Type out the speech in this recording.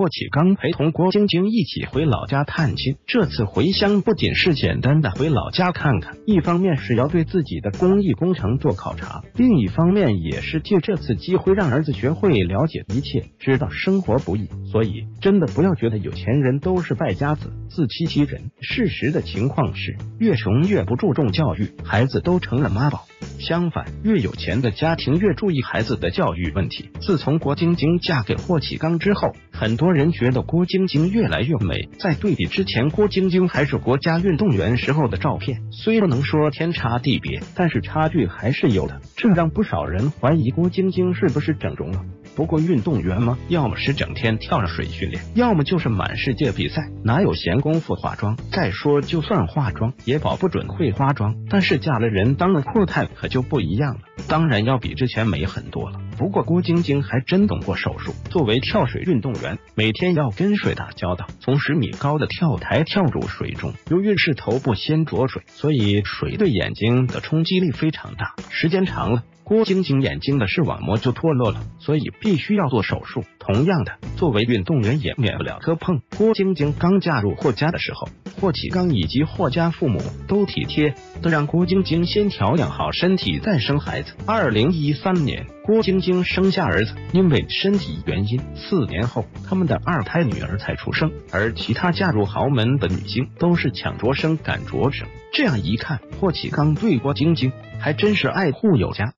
霍启刚陪同郭晶晶一起回老家探亲。这次回乡不仅是简单的回老家看看，一方面是要对自己的公益工程做考察，另一方面也是借这次机会让儿子学会了解一切，知道生活不易。所以真的不要觉得有钱人都是败家子，自欺欺人。事实的情况是，越穷越不注重教育，孩子都成了妈宝。相反，越有钱的家庭越注意孩子的教育问题。自从郭晶晶嫁给霍启刚之后，很多人觉得郭晶晶越来越美。在对比之前郭晶晶还是国家运动员时候的照片，虽不能说天差地别，但是差距还是有的，这让不少人怀疑郭晶晶是不是整容了。不过运动员嘛，要么是整天跳着水训练，要么就是满世界比赛，哪有闲工夫化妆？再说就算化妆，也保不准会化妆。但是嫁了人当了阔太可就不一样了，当然要比之前美很多了。不过郭晶晶还真懂过手术，作为跳水运动员，每天要跟水打交道，从10米高的跳台跳入水中，由于是头部先着水，所以水对眼睛的冲击力非常大，时间长了，郭晶晶眼睛的视网膜就脱落了，所以必须要做手术。同样的，作为运动员也免不了磕碰。郭晶晶刚嫁入霍家的时候，霍启刚以及霍家父母都体贴的让郭晶晶先调养好身体再生孩子。2013年，郭晶晶生下儿子，因为身体原因，4年后他们的2胎女儿才出生。而其他嫁入豪门的女星都是抢着生赶着生。这样一看，霍启刚对郭晶晶还真是爱护有加。